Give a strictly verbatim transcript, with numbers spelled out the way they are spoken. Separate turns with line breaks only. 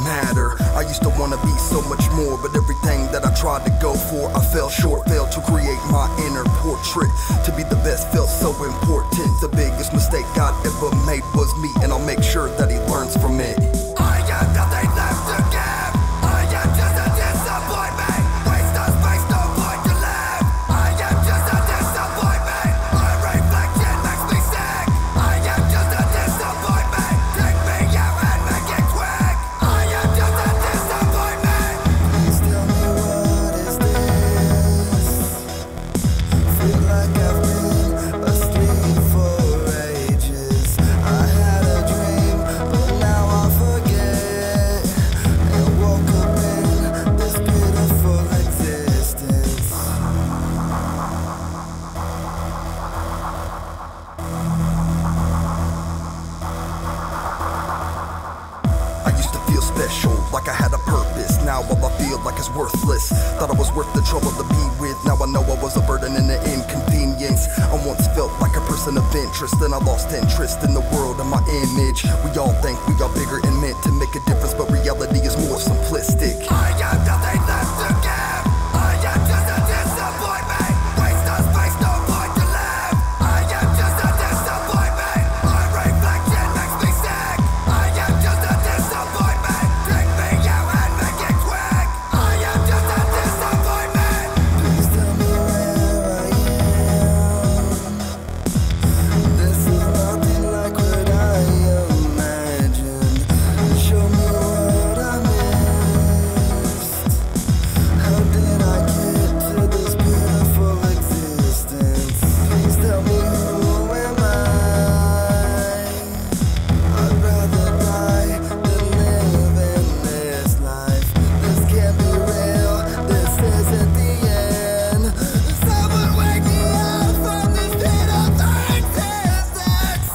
matter. I used to wanna be so much more, but everything that I tried to go for, I fell short. Failed to create my inner portrait. To be the best felt so important. The biggest mistake God ever made was me, and I'll make sure that he learns from it. I got nothing left to give. I am just a disappointment. Waste of space, no point to live. I am just a disappointment. My reflection makes me sick. I am just a disappointment. Take me out and make it quick. I am just a disappointment.
Please tell me, what is this? Feel like I've been asleep for ages. I had a dream, but now I forget, and woke up in this beautiful existence.
I used to feel special, like I had a purpose. Now all I feel like is worthless. Thought I was worth the trouble to be with. Now I know I was a burden and an inconvenience. I once felt like a person of interest, then I lost interest in the world and my image. We all think we are bigger and meant to make a difference, but reality is more simplistic. I have nothing left to give. I am just a disappointment. Waste of space, no point to live. I am just a disappointment. My reflection makes me sick. I am just a disappointment. Take me out and make it quick. I am just a disappointment.
Please tell me where I am. This is nothing like what I imagined. Show me what I missed. How did I get to this beautiful existence? Please tell me, who am I? I'd rather die than live in this life. This can't be real, this isn't the end. Someone wake me up from this pit of existence.